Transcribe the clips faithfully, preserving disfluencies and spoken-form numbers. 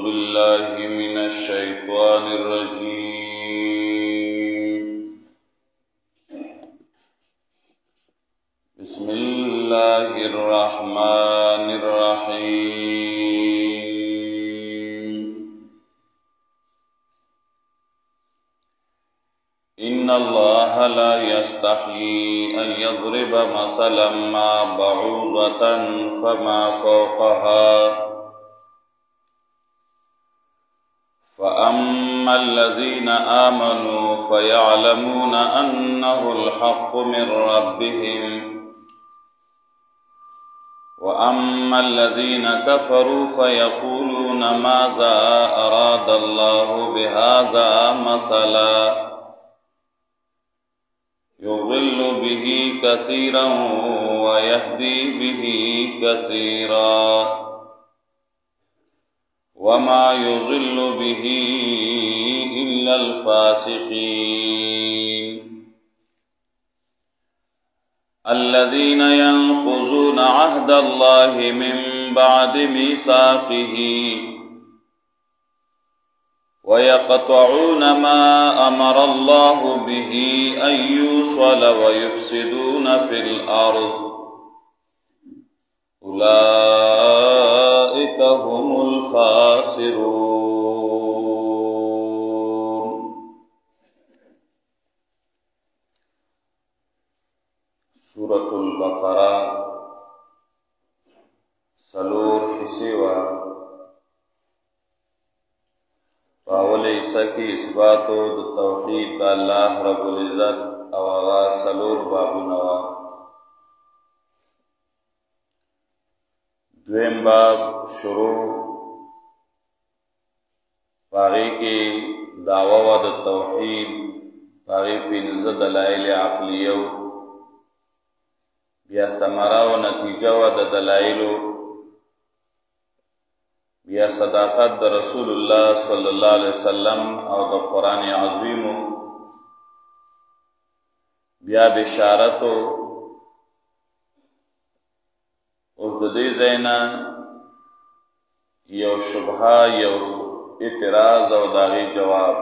بالله من الشيطان الرجيم. بسم الله الرحمن الرحيم. إن الله لا يستحيي أن يضرب مثلا ما بعوضة فما فوقها فأما الذين آمنوا فيعلمون أنه الحق من ربهم وأما الذين كفروا فيقولون ماذا أراد الله بهذا مثلا يضل به كثيرا ويهدي به كثيرا وما يضل به إلا الفاسقين الذين ينقضون عهد الله من بعد ميثاقه ويقطعون ما أمر الله به أن يوصل ويفسدون في الأرض أولئك هم الخاسرون. سورة البقرة سلور حسیوہ فاول عیسیٰ کی اثباتو دو توحید دا اللہ رب العزت او آغا سلور بابو نوا. دویم باب شروع پاغی کی دعوی و دا توحید پاغی پینزد دلائل عقلیو بیا ثمرہ و نتیجہ و دا دلائلو بیا صداقت دا رسول اللہ صلی اللہ علیہ وسلم او دا قرآن عظیمو بیا بشارتو اس دا دی زینا یو شبہا یو اعتراض او داغی جواب.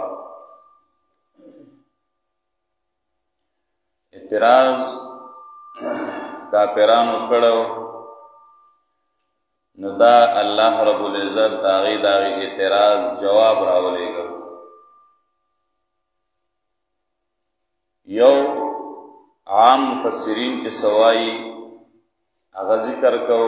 اعتراض کافرانو کڑو نو دا اللہ رب العزت داغی داغی اعتراض جواب راولے گا. یو عام مفسرین چی سوائی اغا ذکر کو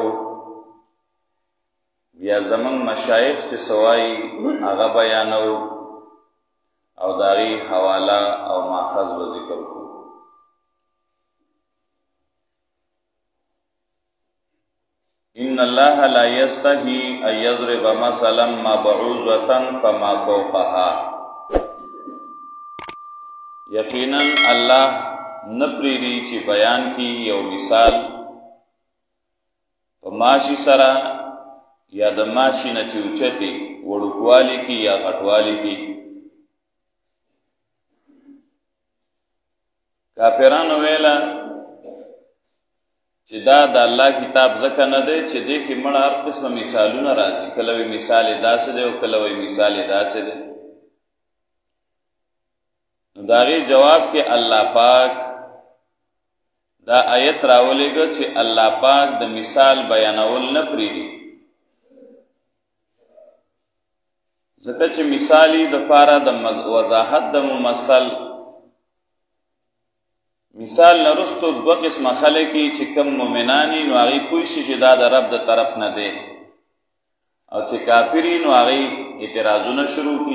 بیا زمان مشایخ چی سوائی اغا بیانو او داغی حوالہ او ماخذ و ذکر کو. ان اللہ لا یستحی ان یضرب مثلا ما بعوضة فما فوقها. یقیناً اللہ نپریری چی بیان کی یو مثال پا ماشی سرا یا د ماشی نا چی اوچتی وڑکوالی کی یا غٹوالی کی. کافرانو ویلا چی دا دا اللہ کتاب زکا نده چی دیکھی مڑا ہر قسم مثالون رازی کلوی مثال داس دے و کلوی مثال داس دے. داغی جواب کہ اللہ پاک دا آیت راولے گا چی اللہ پاک دا مثال بیانول نپریدی زکا چی مثالی دا پارا دا وضاحت دا ممثل مثال نرستو دو قسم خلقی چی کم مومنانی نو آغی پوشی چی دا دا رب دا طرف ندے او چی کافری نو آغی اعتراضو نشروع کی.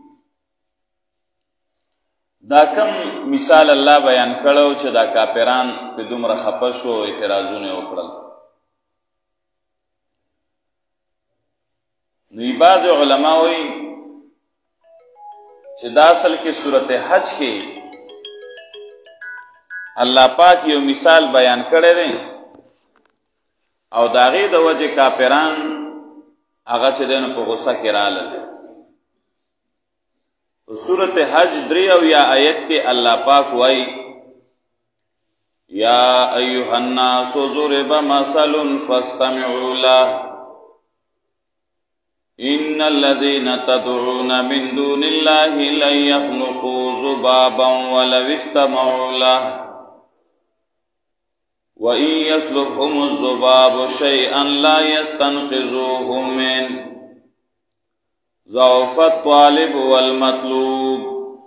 دا کم مثال اللہ بیان کرو چی دا کافران پی دومر خپشو اعتراضو نے اکڑل. نوی بعض علماء ہوئی چی دا اصل کی صورت حج کی اللہ پاک یو مثال بیان کرے دیں او داغی دا وجہ کافران آغا چی دینو پا غصہ کرالل. سورت حج دری او یا آیت کے اللہ پاک وائی یا ایوہ الناس ضرب مثل فاستمعوا له ان الذين تدعون من دون الله لن يخلقوا ذبابا ولو اجتمعوا له وإن يسلبهم الذباب شيئا لا يستنقذوه منه ضعف الطالب والمطلوب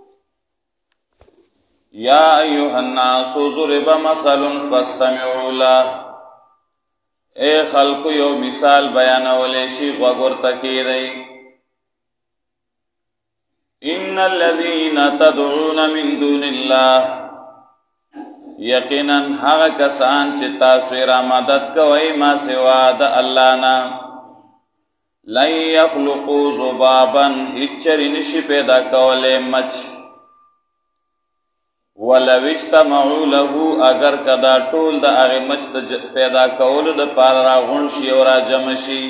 يا أيها الناس ضرب مثل فاستمعوا له اے خلق یو مثال بیانولی شی غوغور تکیدئی ان الذین تدعون من دون اللہ یقینا هغه کسان چې تاسو را مدد کوئ ما سوا د الله نه لن یخلقوا ذبابا هیچری نشي پیدا کولی مچ ولو اجتمعوا له اگر کدا ټول د هغه مچ پیدا کولو د پاره راغون شي او را جمع شي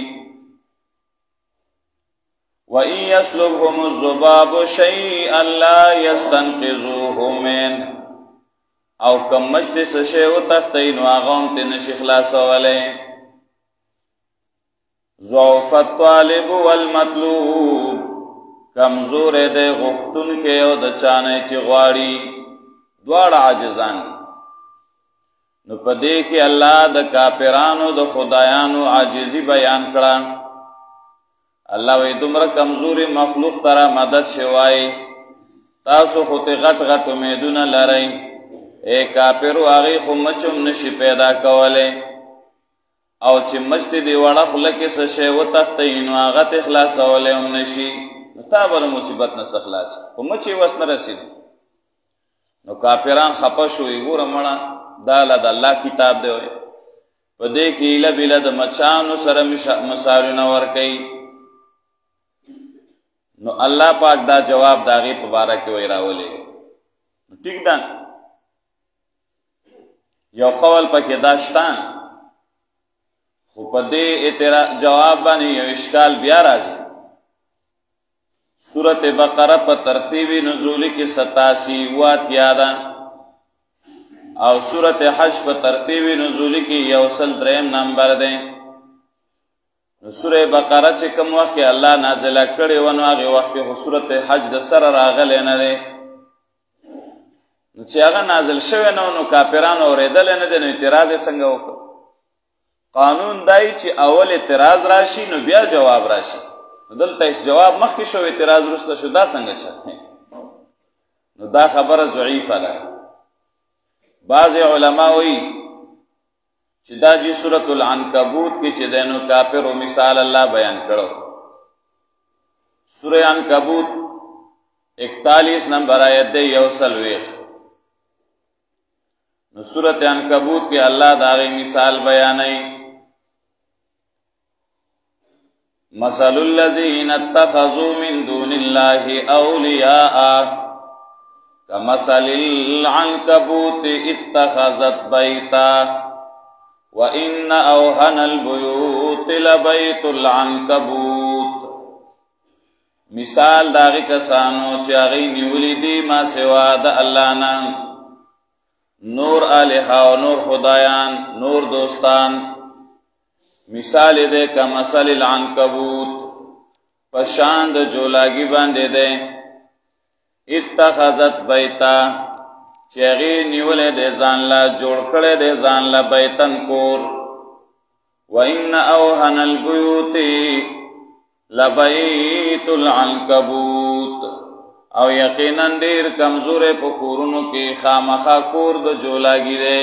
وَإِن يَسْلُبْهُمُ الذُّبَابُ شَيْئًا لَا يَسْتَنقِذُوهُ مِنْهُ او کم مچ دې څه شی وتښتئ نو هغه هم ترې نشي خلاصولی ضعف الطالب والمطلوب کمزوری دی غوښتونکی او د چا نه چې غواړي دواړه عاجزان نو په دې کې الله د کافرانو د خدایانو عاجزي بیان کړه الله وی دومره کمزوري مخلوق ترا مدد شوای تاسو خو ته غټ غټ امیدونه لرئ اے کافرو هغې خو مچم نشي پیدا کولی او چې مچ دې دې وړه خوله کې څه شی وتښتئ نو هغه ته خلاصولی هم نشي نو تا به د مصیبت نه څه خلاص خو مچ یې وس نه رسېد نو کافران خپه شوي ګوره مړه دا له د الله کتاب دی وی په دې کې ایله بیله د مچانو سره مثالونه ورکوي نو الله پاک دا جواب د هغې په باره کې وی راولېږي ټیک ده یو قول پکې دا شته خو په دې جواب باندې یو اشکال بیا راځي سورت بقره په ترتیب نزولی کې ستاسی واتیا ده او سورت حج په ترتیب نزولی کې یو سل دریم نمبر ده نو سورت بقره چې کوم وخت کې الله نازله کړې و نو هغې وخت کې خو سورت حج د سره راغلی نه دی نو چې هغه نازل شوی نه نو کافرانو اورېدلی نه دی نو اعتراض یې څنګه وکړ قانون دی چې اول اعتراض راشي نو بیا جواب راشي دلته هیڅ جواب مخکې شو اعتراض وروسته شو دا څنګه چل نو دا خبره ضعیفه ده بعضې علما وایي چې دا جي سورة العنکبوت کې چې دی نو کافرو مثال الله بیان کړو سوره عنکبوت اکتالیس نمبر آیت دی یو څلوېښت نو سورة عنکبوت کې الله د هغې مثال بیانوي مثل الذين اتخذوا من دون الله أولياء كمثل العنكبوت اتخذت بيتا وإن أوهن البيوت لبيت العنكبوت مثال داغی کسانو چې هغې نیولي دي ما سوا د الله نه نور الها او نور خدایان نور دوستان مثال دے کا مثل العنکبوت پشان د جولاگی باندې دے اتخذت بیتا چیغی نیولے دے ځان لا جوړ کړی دے ځان لا بیتن کور وان اوهن البیوت لبیت العنکبوت او یقینا ډیر کمزورې په کورونو کې خامخا کور د جولاگی دے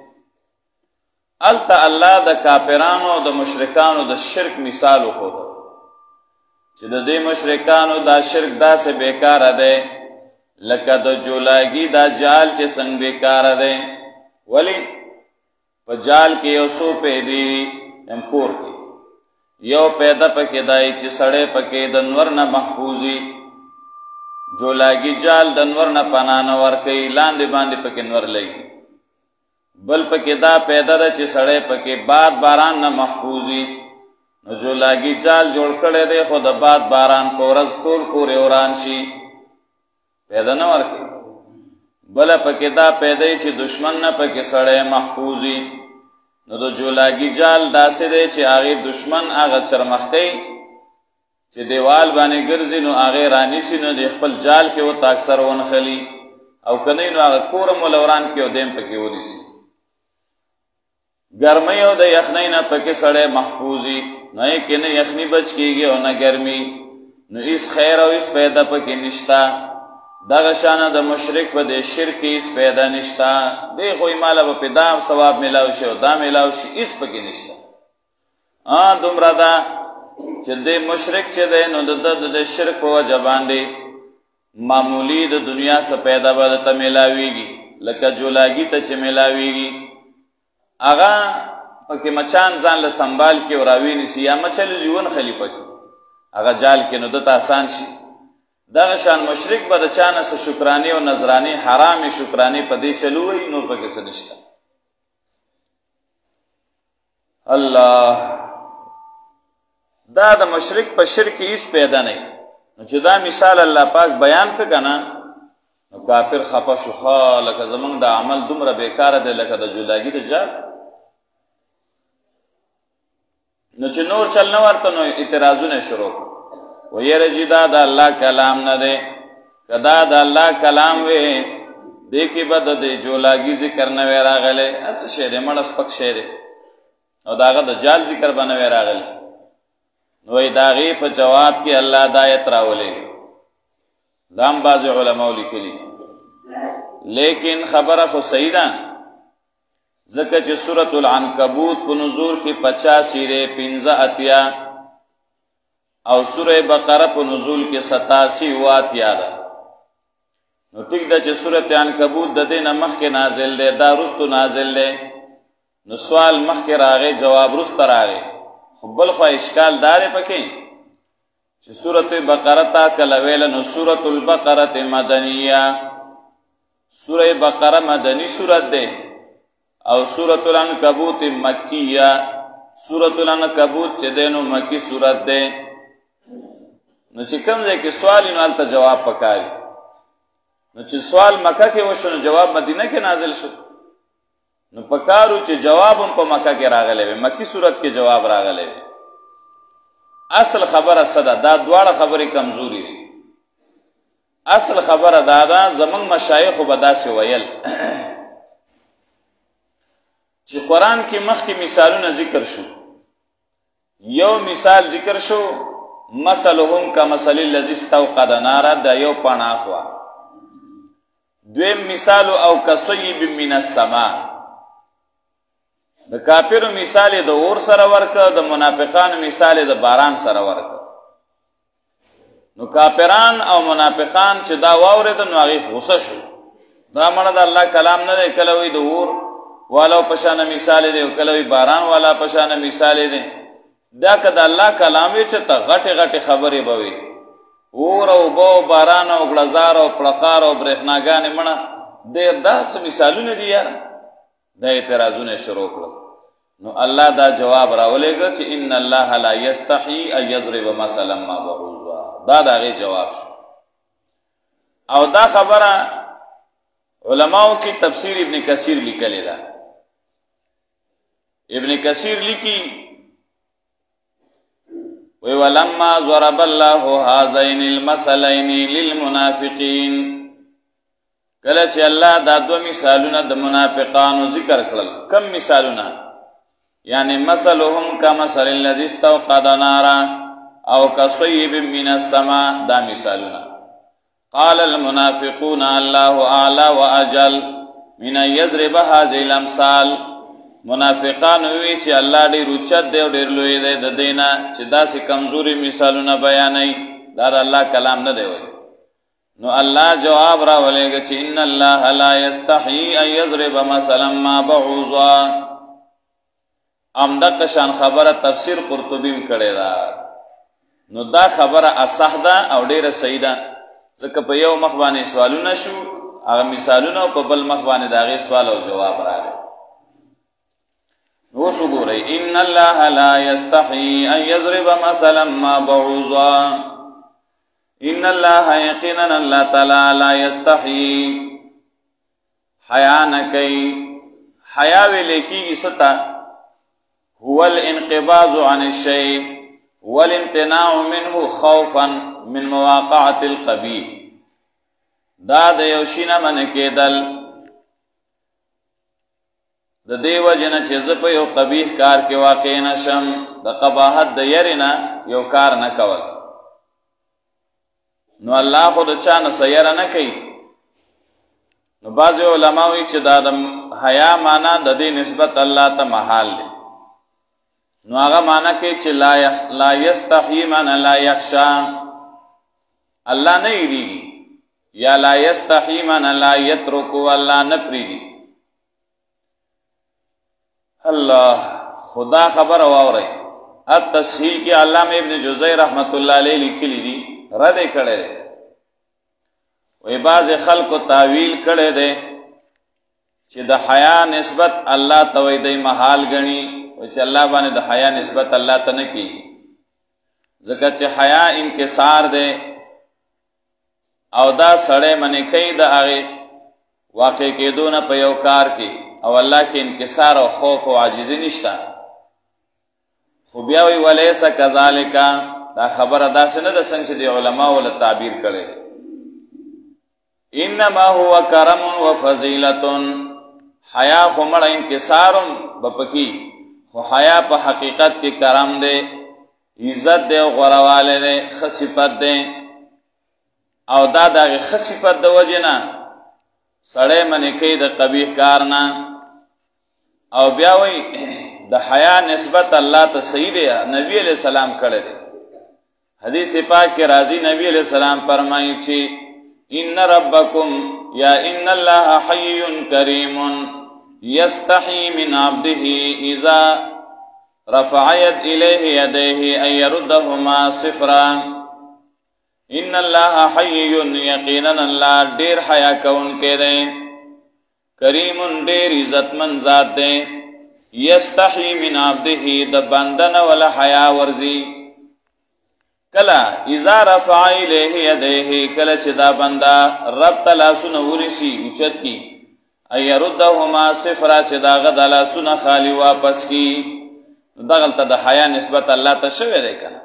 التا الله د کافرانو د مشرکانو د شرک مثال وخود چې د دې مشرکانو دا شرک داسې بیکار دی لکه د جولاگی دا جال چې څنګه بیکار دی ولی په جال کې یو څو پیدې هم کور کې یو پیدا پکې دی چې سړی پکې د نور نه محفوظي جولاگی جال د نور نه پناه نه ورکوي لاندې باندې پکې نور لګي بل پکې دا پیدا ده چې سړی پکې باد باران نه محفوظي نو جولاگی جال جوړ کړی دی خو د باد باران په ورځ ټول کور وران شي پیدا نه ورکوي بله پکې دا پیدا چې دشمن نه پکې سړی محفوظي نو د جولاگی جال داسې دی چې هغې دشمن هغه چرمښکۍ چې دیوال باندې ګرځي نو هغې رانیسي نو د خپل جال کې ورته اکثر ونښلي او که نه نو هغه کور هم ولوران کې او دیم پکې ونیسي. ګرمۍ او د یخنۍ نه پکې سړی محفوظ وي، نو یې کې نه یخني بچ کېږي او نه ګرمي، نو هېڅ خیر او هېڅ پیدا پکې نشته. دغه شانه د مشرک په دې شرک کې هېڅ پیدا نشته، دی خو یې ماله به پې دا ثواب میلاو شي او دا میلاو شي، هېڅ پکې نشته. دومره ده چې دی مشرک چې دی نو د ده د شرک په وجه باندې معمولی د دنیا څه پیدا به درته میلاویږي، لکه جولاګي ته چې میلاویږي هغه پکې مچان ځان له سنبال کې او راوینیسي یا مچل ژوند خلی پکې هغه جال کې نو دته آسان شي. دغه شان مشرک به د چا نه څه شکرانې او نذرانې حرامې شکرانې په دې چلو وي نو پکې څه نشته. الله دا د مشرک په شرک هیڅ پیدا نه، نو چې دا مثال الله پاک بیان کړه که نه نو کافر خفه شو، ښه لکه زمونږ د عمل دومره بیکاره دی لکه د جولاګي د جال. نو چې نور چل نه ورته نو اعتراضونه شروع کړو، ویره جي دا د الله کلام نه دی، که دا د الله کلام وی دې کې به د دې جولاګي ذکر نه وی راغلی، هر څه شی دی مړه سپک شی دی، او د هغه د جال ذکر به نه وی راغلی. نو وی د هغې په جواب کې الله دا آیت راولېږي، دا هم بعضې علماو لیکلي، لیکن خبره خو صحیح ده ځکه چې سورة العنکبوت په نزول کې پچاسی دی، پنځه اتیا، او سوره بقره په نزول کې ستاسی و اتیا ده. نو ټیک ده چې سورة عنکبوت د دې نه مخکې نازل دی، دا وروستو نازل دی، نو سوال مخکې راغی جواب وروسته راغی. خو بل خوا اشکال دا دی پکې چې سورة بقره تا کله ویله نو سورة البقره مدنیه، سوره بقره مدنی سورت دی او سورة العنکبوت مکیه، سورة العنکبوت چې دی نو مکی سورت دی. نو چې کوم ځای کې سوال نو هلته جواب پکاري، نو چې سوال مکه کې وشو نو جواب مدینه کې نازل شو، نو پکارو چې جواب هم په مکه کې راغلی وي، مکی صورت کې جواب راغلی وي. اصل خبره څه ده؟ دا دواړه خبرې کمزوري دي. اصل خبره دا ده زمونږ مشایخو به داسې ویل چې قرآن کې مخکې مثالونه ذکر شو، یو مثال ذکر شو مثلهم کمثل الذی استوقد نارا، دا یو پناه وه. دویم مثال او کصیب من السماء، د کافرو مثال د اور سره ورکه، د منافقانو مثال د باران سره ورکه. نو کافران او منافقان چې دا واورېده نو هغې غوسه شو، دا مړه د الله کلام نه دی، کله وی د اور والا په شانه مثال دی او کله وی باران والا په شانه مثال دی. دا که د الله کلام وي چې ته غټې غټې خبرې به وي، اور او اوبه او باران او غړزار او پړقار او برېښناګانې مړه ډېر دا څه مثالونه دي یاره. دا اعتراضونه شروع کړل، نو الله دا جواب راولېږه چې ان الله لا یستحي ان یضرب مثلا ما بعوضا، دا د هغې جواب شو. او دا خبره علماو کې تفسیر ابن کثیر لیکلې ده. ابن کثیر لیکي وی ولما ضرب الله هذین المثلین للمنافقین، کله چې الله دا دو مثالونه د منافقانو ذکر کړل. کم مثالونه؟ یعنی مثلهم کمثل الذی استوقد نارا او کصیب من السماء، دا مثالونه. قال المنافقون الله اعلی واجل من ان یضرب هذه الامثال، منافقان وی چې الله ډېر اوچت دی او ډېر لوی دی د دې نه چې داسې کمزوري مثالونه بیانوي، دا د الله کلام نه دی وایي. نو الله جواب راولېږه چې ان الله لا یستحي ان یضرب مثلا ما بعوضا. همدغه شان خبره تفسیر قرطبي هم کړې ده. نو دا خبره اصح ده او ډېره صحیح ده، ځکه په یو مخ باندې سوالونه شو، هغه مثالونه، او په بل مخ باندې د هغې سوال او جواب راغی. اوس وګورئ، ان الله لا یستحي ان یضرب مثلا ما بعوضا، ان الله یقینا الله تعالی لا یستحي حیا نه کوي. حیا ویلې کېږي څه ته؟ هو الانقباض عن الشیء، والامتناع منه خوفا من مواقعة القبیح دا د یو شي نه منع کېدل د دې وجې نه چې زه په یو قبیح کار کې واقع نه شم د قباحت د یرې نه یو کار نه کول نو الله خو د چا نه څه یره نه کوي نو بعضې علما وایي چې دا د حیا معنا د دې نسبت الله ته محال دی نو هغه معنا کوي چې لا یستحیی معنا لا یخشا الله نه یریږي یا لا یستحیی معنا لا یترکو الله نه پرېږدي الله خدا خبر واورئ التصحیح کې علامه ابن جوزی رحمت الله علیه لیکلی دي رد یې کړی دی وی بعض خلکو تعویل کړی دی چې د حیا نسبت الله ته وی دی محال ګڼي و چې الله باندې د حیا نسبت الله ته نه کېږي ځکه چې حیا انکسار دی او دا سړی منې کوي د هغې واقع کېدو نه په یو کار کې او الله کې انکسار او خوف او عاجزي نشته خو بیا وی ولیس کذالک دا خبره داسې نه ده څنګه چې د علماو له تعبیر کړی انما هو کرم و فضیلت حیا خو مړه انکسارم به پکې خو حیا په حقیقت کې کرم دی عزت دی او غوروالی دی ښه صفت دی او دا د هغې ښه صفت د وجې نه سړی منې کوي د قبیح کار نه او بیا وایي د حیا نسبت الله ته صحیح دی نبی علیہ السلام کړی دی حدیث پاک کې راځي نبی علیہ السلام فرمایي چې ان ربکم یا ان الله حی کریم یستحی من عبده اذا رفع ید الیه یدیه ان یردهما صفرا ان الله حی یقینا الله ډیر حیا کوونکی دی کریم ډیر عزتمن ذات دی یستحی من عبده د بنده نه ولا حیا ورزي کلا اذا رفع الیه یدیه کله چې دا بنده رب ته لاسونه ونیسي اوچت کي ان یردهما صفرا چې د هغه د لاسونه خالي واپس کي دغلته د حیا نسبت الله ته شوی دی که نه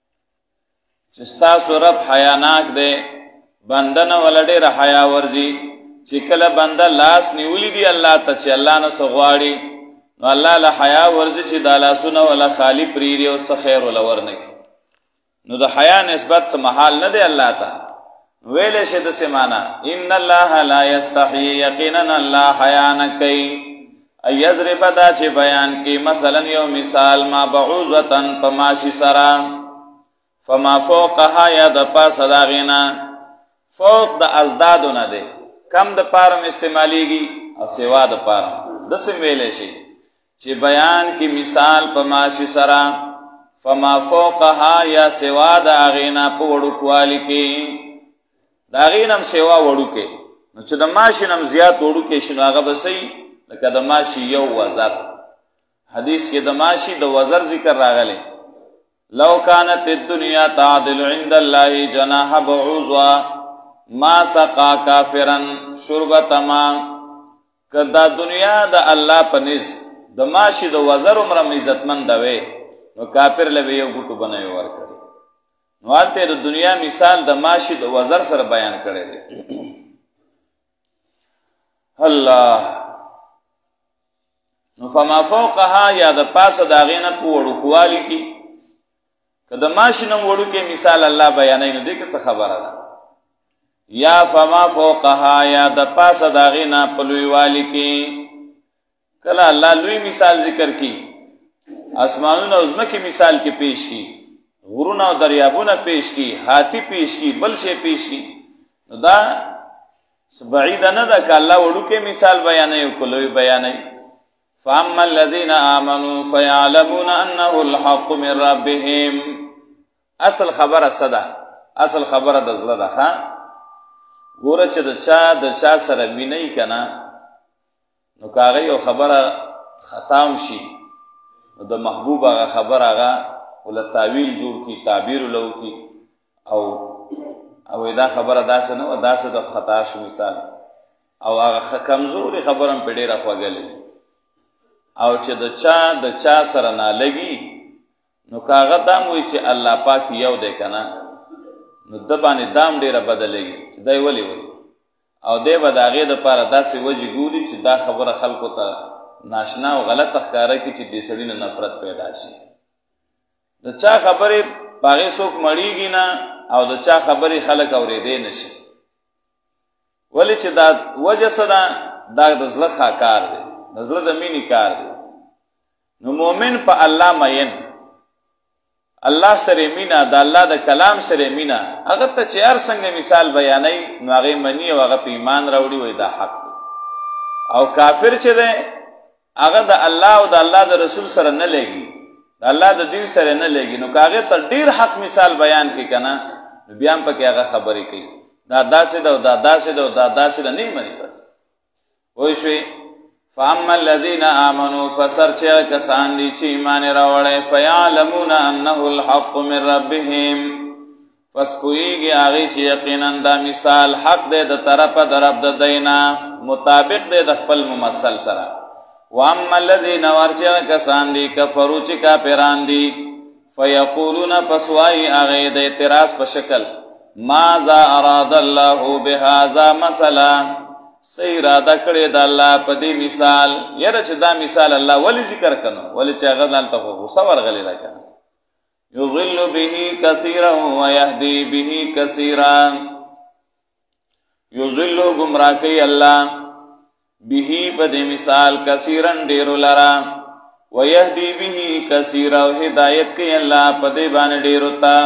چې ستاسو رب حیاناک دی بنده نه وله ډېره حیا ورځي چې کله بنده لاس نیولی دي الله ته چې الله نه څه غواړي نو الله له حیا ورځي چې دا لاسونه وله خالي پرېږدي او څه خیر وله ورنه کړي نو د حیا نسبت څه محال نه دی الله ته ویلی شي داسې معنا ان الله لا یستحیی یقینا الله حیا نه کوي ان یضرب دا چې بیان کړي مثلا یو مثال ما بعوضة په ماشي سره فما فوقها یا د پاسه د هغې نه فوق د ازدادو نه دی کم د پارم استعمالیږي او سوا د پارم داسې ویلی شي چې بیان کې مثال په ماشي سره فما فوقها یا سوا د هغې نه په وړوکوالي کې د هغې نه هم سوا وړوکی نو چې د ماشي نه هم زیات وړوکی شي نو هغه به څه لکه د ماشي یو وزر حدیث کې د ماشي د وزر ذکر راغلی لو كانت الدنيا تعدل عند الله جناح بعوضة ما سقى كافرا شربة ماء کدا دنیا د الله په نس د ماشي د وزر عمر عزتمند وي نو کافر له یو ګټو بنوي ورکړي نو حالته د دنیا مثال د ماشي د وزر سره بیان کړی دی الله نو فما فوقها یا د پاسه د هغې نه په وړوکوالي کې که د ماشي نه وړوکی مثال الله بیانوي نو دې کې څه خبره ده یا فما فوقها یا د پاسه د هغې نه په لویوالي کې کله الله لوی مثال ذکر کړي اسمانونه او ځمکې مثال کې پیش کړي غرونه او دریابونه پیش کړي هاتي پیش کړي بل شی پیش کړي نو دا بعیده نه ده که الله وړوکی مثال بیانوي او که لوی بیانوي فاما الذين آمنوا فيعلمون انه الحق من ربهم اصل خبره صدا اصل خبره د زړه ده ښه ګوره چې د چا د چا سره وینئ که نه نو که هغه یو خبره ختام شي نو د محبوب هغه خبر هغه وله تاویل جوړ کړي تعبیر وله وکړي او او دا خبره داسې نه وه داسې د خطا شو مثال او هغه کمزورې خبره هم پې ډېره خوږلې او چې د چا د چا سره نالګي نو کاغه دام وی چې الله پاک یو دی کنه نو د باندې دام ډیره بدلېږي چې دی ولې وي او دی به د هغې دپاره داسې وجې ګوري چې دا خبره خلکو ته ناشنا او غلطه ښکاره کړي چې دې سړي نه نفرت پیدا شي د چا خبرې په هغې څوک مړېږي نه او د چا خبرې خلک اورېدی نه شي ولې چې دا وجه څه ده دا د زړه ښه کار دی د زړه د مینې کار دی نو مؤمن په الله مین الله سره مینه د الله د کلام سره مینه هغه ته چې هر څنګه مثال بیانوي نو هغې مني او هغه په ایمان راوړي وایي دا حق دی او کافر چې دی هغه د الله او د الله د رسول سره نه لګي د الله د دین سره نه لګي نو که هغې ته ډېر حق مثال بیان کړي که نه نو بیا هم پکې هغه خبرې کوي دا داسې ده او دا داسې ده او دا داسې ده نه مني بس وای شوي فاما الذین آمنوا فسر چې کسان دي چې ایمان یې راوړی فیعلمون انه الحق من ربهم پس پوهېږي هغې چې یقینا دا مثال حق دی د طرفه د رب د دی نه مطابق دی د خپل ممثل سره واما الذین ور چې کسان دي کفرو چې کافران دي فیقولون پس وایي هغې د اعتراض په شکل ماذا اراد الله بهذا مثلا څه اراده کړې د الله په دې مثال یاره چې دا مثال الله ولې ذکر کنو ولې چې هغه دلته خو غصه ورغلې ده کنه یضل به کثیرا ویهدی به کثیرا یضل گمراه کوي الله به په دې مثال کثیرا ډېرو لره ویهدی به کثیرا او هدایت کوي الله په دې باندې ډېرو ته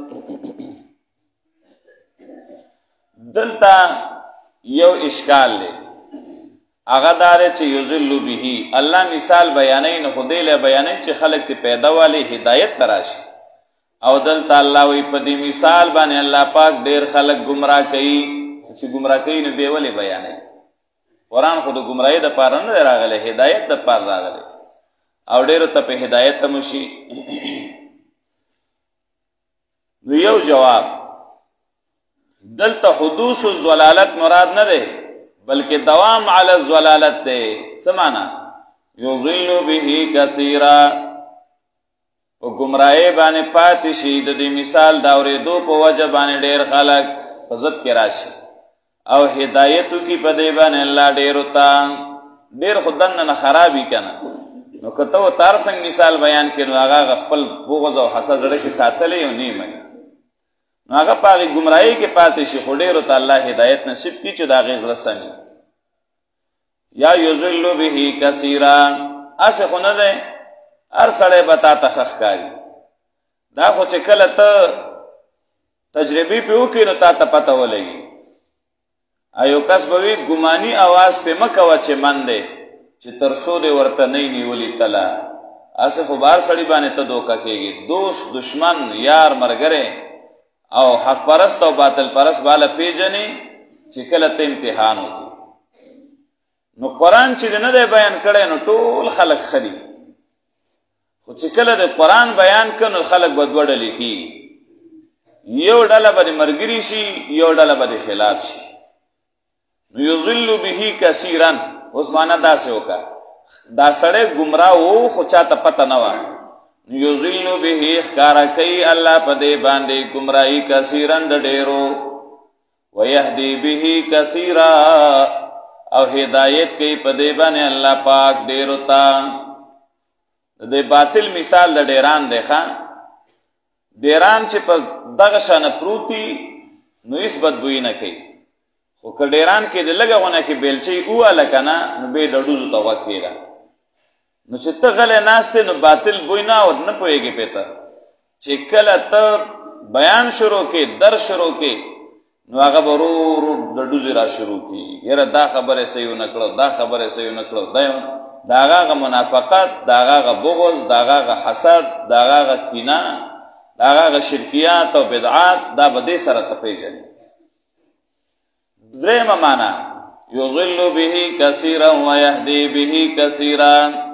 دلته یو اشکال دی هغه دا دی چې یضل به الله مثال بیانوي نو خو دی له بیانوي چې خلک ته پیدا والی هدایت ته راشي او دلته الله وایي په دې مثال باندې الله پاک ډېر خلک ګمراه کوي چې ګمراه کوي نو دی ولې بیانوي قرآن خو د ګمراهۍ دپاره نه دی راغلی هدایت دپاره راغلی او ډېرو ته په هدایت هم وشي نو یو جواب دلته حدوث الضلالت مراد نه دی بلکې دوام علی الضلالت دی څه معنا یضل به کثیرا په ګمراهۍ باندې پاتې شي د دې مثال د اورېدو په وجه باندې ډېر خلک په ضد کې راشي او هدایت کی په دې باندې الله ډېرو ته ډېر خو دننه نه خراب وي که نه نو که ته ورته هر څنګه مثال بیان کړې نو هغه خپل بغض او حسد زړه کې ساتلی او نه مني نو هغه په هغې ګمراهۍ کې پاتې شي خو ډېرو ته الله هدایت نصیب کړي چې د هغې زړه سمي یا یضل به کثیرا هسې خو نه دی هر سړی به تا ته ښه ښکاري دا خو چې کله ته تجربې پې وکړې نو تا ته پته ولګي ایو کس به وي ګماني اواز پې مه کوه چې من دی چې تر څو دې ورته نه یې نیولي تله هسې خو به هر سړي باندې ته دوکه کېږي دوست دشمن یار ملګری او حق پرست او باطل پرست بالا پیژنې چې کله ته امتحان وکړي نو قرآن چې نه دی بیان کړی نو ټول خلک ښه دي خو چې کله د قرآن بیان کړه نو خلک به دوه ډلې کېږي یو ډله به د ملګري شي یو ډله به د خلاف شي نو یضل به کثیرا اوس معنا داسې وکړه دا سړی ګمراه و خو چا ته پته نه وه یضل به ښکاره کوي الله په دې باندې ګمراهي کثیرا د ډېرو ویهدي به کثیرا او هدایت کوي په دې باندې الله پاک ډېرو ته د باطل مثال د ډیران دی ښه ډیران چې په دغه شانه پروت وي نو هېڅ بدبویي نه کوي خو که ډیران کې د لږه غونه کې بیلچۍ وواله که نه نو بیا د ډوزو ته غوږ کېږه نو چې ته غلی ناست نه باطل بوی نه او نه پوهېږې پې ته چې کله ته بیان شروع کې درس شروع کې نو هغه به ورو ورو د ډوزې را شروع کېږي یاره دا خبره یې صحیح ونه کړه دا خبره یې صحیح ونه کړه دا د هغه هغه منافقت د هغه هغه بغض د هغه هغه حسد د هغه هغه کینه د هغه هغه شرکیات او بدعات دا به دې سره ته پېژنې درېیمه معنا یضل به کثیرا ویهدي به کثیرا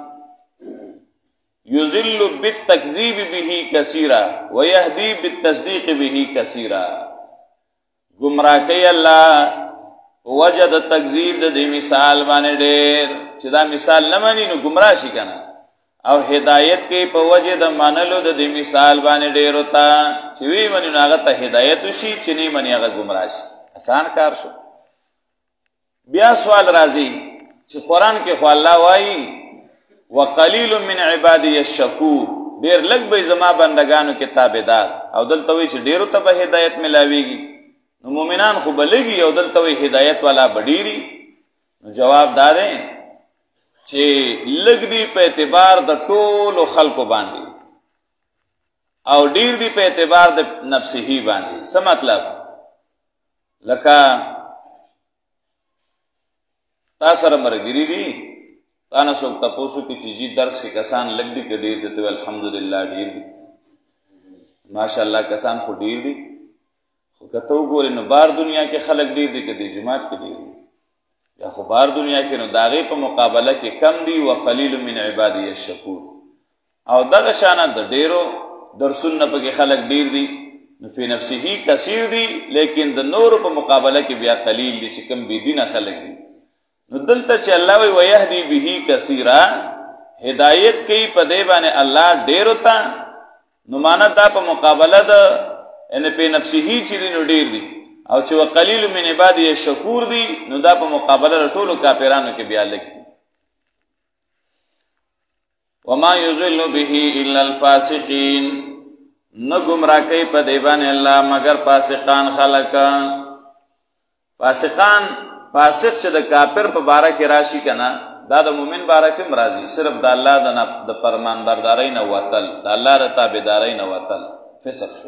یضل بالتکذیب به کثیرا ویهدي بالتصدیق به کثیرا گمراه کوي الله وجه د تکذیب د دې مثال باندې ډېر چې دا مثال نه مني نو ګمراه شي که نه او هدایت کې په وجه د منلو د دې مثال باندې ډېر وتا چې وی منی نو هغه ته هدایت وشي چې نه منی هغه گمراه شي آسان کار شو. بیا سوال راځي چې قرآن کې خو الله وایي وقلیل من عبادی الشکور، ډېر لږ به زما بندگانو کې تابعدار، او دلته وایي چې ډېرو ته به هدایت ملاویږي. نو مؤمنان خو به لږي او دلته وایي هدایت والا به ډېري. نو جواب دا دی چې لږ دی په اعتبار د ټولو خلکو باندې او ډیر دی په اعتبار د نفسهی باندې. څه مطلب؟ لکه تا سره مرګري دي، تا نه څوک تپوسو کې چې جی درس کې کسان لږ دي که ډېر دي، ته الحمدلله ډېر دي، ماشاءالله کسان خو ډېر دي. خو که ته وګورې نو بار دنیا کې خلک ډېر دي که دې جماعت کې ډېر دي، یا خو بار دنیا کې نو د هغې په مقابله کې کم دي. وقلیل من عبادی الشکور. او دغه شانه د ډېرو درسونه نه پکې خلک ډېر دي، نو فی نفسه کثیر دي، لیکن د نورو په مقابله کې بیا قلیل دي چې کم بېدینه خلک دي. نو دلته چې الله وی ویهدی به کثیرا، هدایت کوي په دې باندې الله ډېرو ته، نو معنا دا په مقابله د یعنې په نفسه چې دي نو ډېر دي، او چې وقلیل من عبادی الشکور دي نو دا په مقابله د ټولو کافرانو کې بیا لږ دي. وما یضل به الا الفاسقین، نه ګمراه کوي په دې باندې الله مگر فاسقان خلک. فاسقان فاسق چې د کافر په باره کې راشي که نه، دا د مؤمن باره کې هم راځي، صرف د الله د فرمان بردارۍ نه وتل، د الله د تابعدارۍ نه وتل فسق شو.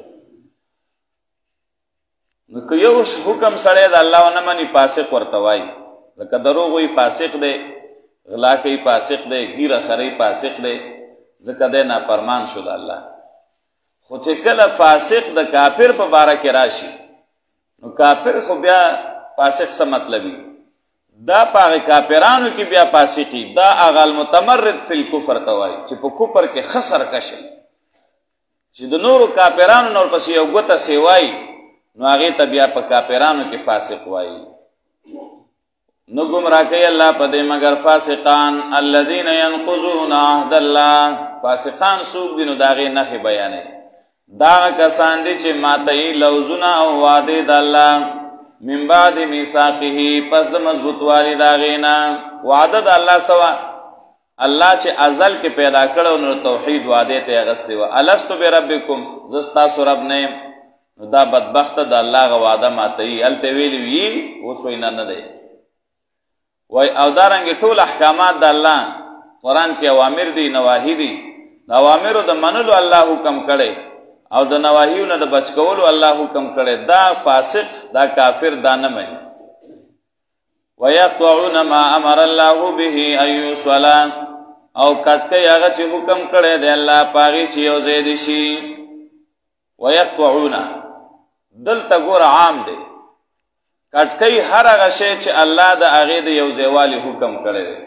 نو که یو حکم سړی د الله ونه مني فاسق ورته وایي، لکه دروغ وایي فاسق دی، غلا کوي فاسق دی، ګیره خرۍ فاسق دی، ځکه دی نافرمان شو د الله. خو چې کله فاسق د کافر په باره کې راشي، نو کافر خو بیا فاسق څه مطلبي؟ دا په هغې کافرانو کې بیا فاسقي، دا هغه المتمرد فی الکفر ته وایي چې په کفر کې ښه سرکشه، چې د نورو کافرانو نه ورپسې یو ګوته سیوایي، نو هغې ته بیا په کافرانو کې فاسق وایي. نو ګمراه کوي الله په دې مگر فاسقان. الذین ینقضون عهد الله، فاسقان څوک دي؟ نو د هغې نښې بیانوي. دا هغه کسان دي چې ماتوي لوزونه او وعدې د الله، من بعد میثاقه، پس د مضبوطوالي د هغې نه. وعده د الله څه وه؟ الله چې ازل کې پیدا کړی نو توحید وعدې ته یې اغوستې وه، الستو بربکم، زه ستاسو رب نه یم. نو دا بدبخته د الله هغه وعده ماتوي. هلته ویلي وي، اوس وایي نه نه دی. وایي او دارنګې ټول احکامات د الله قرآن کې اوامر دي، نواهي دي. د اوامرو د منلو الله حکم کړی او د نواهیو نه د بچ کولو الله حکم کړی. دا فاسق، دا کافر دا نه مني. ویقطعون ما امر الله به ان یوصل، او کټ کوي هغه چې حکم کړی دی الله په هغې چې یو ځای دي شي. ویقطعون دلته ګوره عام دی، کټ کوي هر هغه شی چې الله د هغې د یو ځایوالي حکم کړی دی.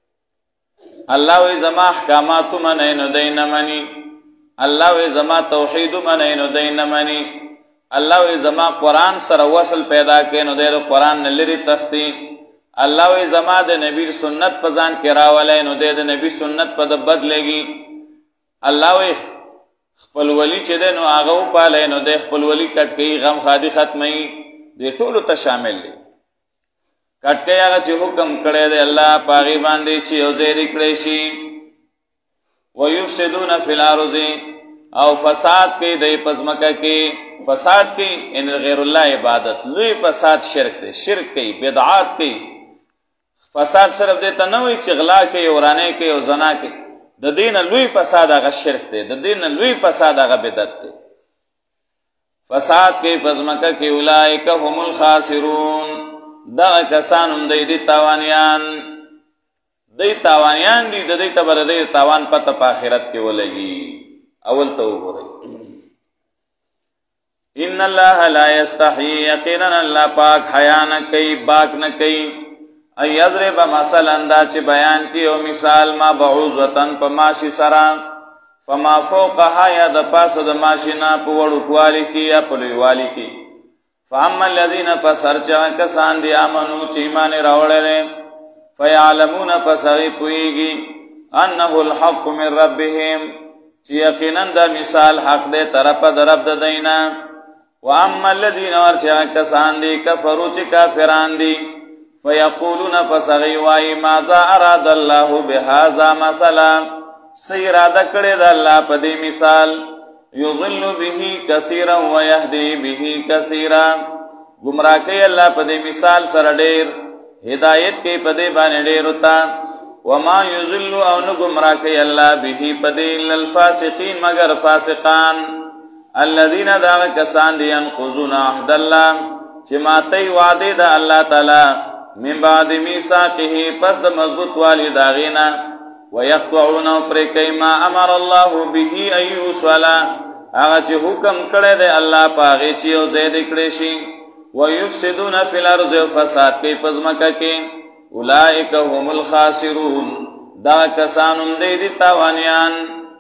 الله وایي زما احکاماتو منئ نو دی نه مني، الله وی زما توحید منئ نو دی نه مني، الله وی زما قرآن سره وصل پیدا کړي نو دی د قرآن نه لرې تښتي، الله وی زما د نبی سنت په ځان کې راولی نو دی د نبی سنت په د بد لګي، الله وی خپل ولی چې دی نو هغه وپالی نو دی خپل ولی کټ کوي، غم خادي ختموي، دې ټولو ته شامل دی. کټ کوي هغه چې حکم کړی دی الله په هغې باندې چې یو ځای دې کړی شي. وَيُفْسِدُونَ فِي الْأَرْضِ، او فساد کوي دی په ځمکه کې. فساد کوي ان غیر الله عبادت، لوی فساد شرک دی، شرک کوي، بدعات کوي. فساد صرف دې ته نه وایي چې غلا کوي، ورانۍ کوي او زنا کوي، د دې نه لوی فساد هغه شرک دی، د دې نه لوی فساد هغه بدعت دی. فساد کوي په ځمکه کې. اولئک هم الخاسرون، دغه کسان هم دی دي تاوانیان، دی تاوانیان دي، د دې ته به د دې تاوان پته په آخرت کې ولګي. اول ته وګورئ، ان الله لا یستحیی، یقینا الله پاک حیا نه کوي، باک نه کوي، ان یضرب مثلا، دا چې بیان کړي او مثال، ما بعوضة په ماشي سره، فما فوقها، یا د پاسه د ماشي نه په وړوکوالي کې یا په لویوالي کې. فاما الذین، پس هر چې هغه کسان دي آمنو چې ایمان یې راوړی دی، فیعلمون، پس هغې پوهېږي، انه الحق من ربهم چې یقینا دا مثال حق دی طرف د رب د دینا. واما الذين ورچا کسان دي کفروا چې کافران دي فیقولون فسغی وای ماذا اراد الله بهذا مثلا سی اراده کړی د الله په دې مثال یضل به کثیرا ويهدي به کثیرا گمراه کوي الله په دې مثال سره ډېر هدایت کوي په دې باندې ډېر وتا وما یضل او نو گمراه کوي الله به په دې الا الفاسقین مگر فاسقان الذين داغ کسان دي ينقضون عهد الله چې ماتي وعده د الله تعالی من بعد میثاقه پس د مضبوط والی داغینا ويقطعون پر کما امر الله به ايوصل هغه چې حکم کړی دی الله پاغه چې او زید کړی شي ويفسدون في الارض فساد کوي پزماکه کې اولئک هم الخاسرون دا کسان دي دي تاوانيان.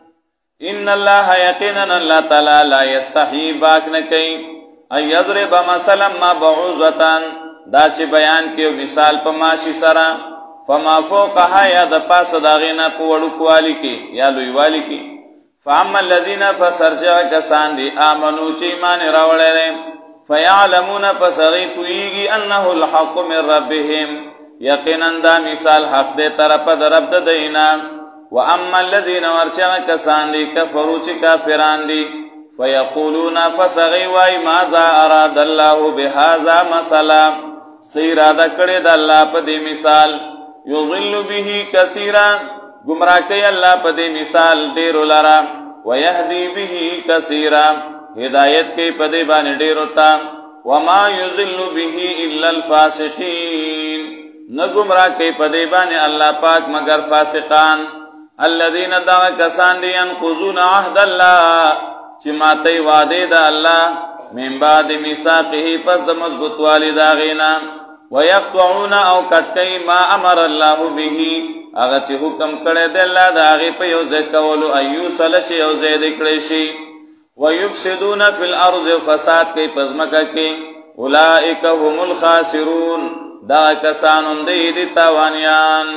ان الله یقینا الله تعالی لا یستحی باک نه کوي ای یضرب مثلا ما بعوضه دا چې بیان کیو مثال په ماشي سره فما فوقها یا د پاس داغینا په وړو کوالی کې یا لوی والی کې فاما الذين فسرجع کسان دي امنو چې ایمان راوړل فيعلمون فسغي پویږي انه الحق من ربهم یقینا دا مثال حق دې طرف د رب د دینا. واما الذين ورچا کسان دي کفروا چې کافران دي فيقولون فسغي وای ماذا اراد الله بهذا مثلا سی اراده کړی د الله په دې مثال یضل به کثیرا گمراه کوي الله په دې مثال ډېر لرا ويهدي به کثیرا هدایت کوي په دې باندې ډېر وتا وما یضل به الا الفاسقین نه گمراه کوي په دې باندې الله پاک مگر فاسقان الذين دعوا کسان دي ينقضون عهد الله چې ماتي وعده د الله من بعد میثاقه پس د مضبوط والی داغینا ويقطعون او کټي ما امر الله به هغه چې حکم کړی دی الله د هغه په یو ځای کولو ايوصل چې یو ځای د کړی شي ويفسدون في الارض فساد کوي پزماکه کې اولئک هم الخاسرون دا کسان دي دي تاوانيان.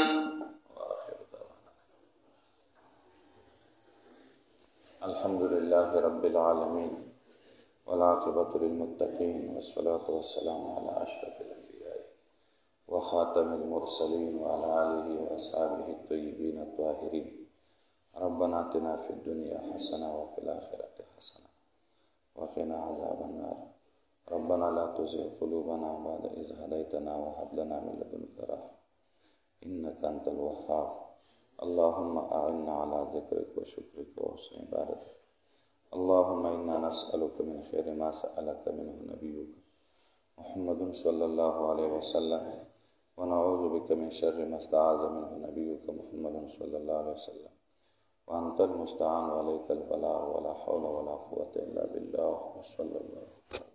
الحمد لله رب العالمين والعاقبة للمتقين والصلاة والسلام على أشرف الأنبياء وخاتم المرسلين وعلى آله وأصحابه الطيبين الطاهرين. ربنا آتنا في الدنيا حسنة وفي الآخرة حسنة وقنا عذاب النار. ربنا لا تزغ قلوبنا بعد إذ هديتنا وهب لنا من لدنك رحمة إنك أنت الوهاب. اللهم أعنا على ذكرك وشكرك وحسن عبادتك. اللهم إنا نسألك من خير ما سألك منه نبيك محمد صلى الله عليه وسلم ونعوذ بك من شر ما استعاذ منه نبيك محمد صلى الله عليه وسلم وأنت المستعان وعليك البلاغ ولا حول ولا قوة إلا بالله وصلى الله عليه وسلم.